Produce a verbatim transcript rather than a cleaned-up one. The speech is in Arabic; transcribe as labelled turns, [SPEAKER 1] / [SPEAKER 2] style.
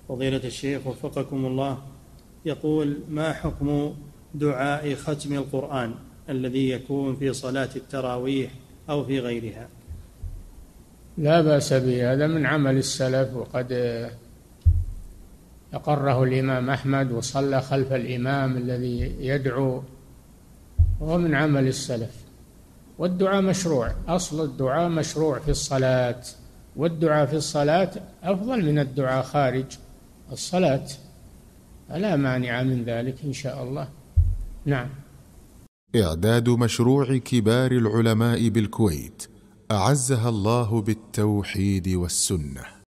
[SPEAKER 1] فضيلة الشيخ وفقكم الله، يقول: ما حكم دعاء ختم القرآن الذي يكون في صلاة التراويح أو في غيرها؟
[SPEAKER 2] لا بأس به، هذا من عمل السلف، وقد أقره الإمام أحمد وصلى خلف الإمام الذي يدعو، وهو من عمل السلف. والدعاء مشروع، أصل الدعاء مشروع في الصلاة، والدعاء في الصلاة أفضل من الدعاء خارج الصلاة، فلا مانع من ذلك إن شاء الله. نعم.
[SPEAKER 3] إعداد مشروع كبار العلماء بالكويت أعزها الله بالتوحيد والسنة.